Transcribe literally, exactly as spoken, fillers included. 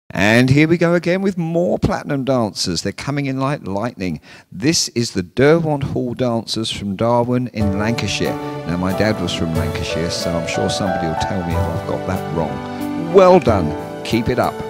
And here we go again with more Platinum Dancers. They're coming in like lightning. This is the Derwent Dancers from Darwen in Lancashire. Now, my dad was from Lancashire, so I'm sure somebody will tell me if I've got that wrong. Well done. Keep it up.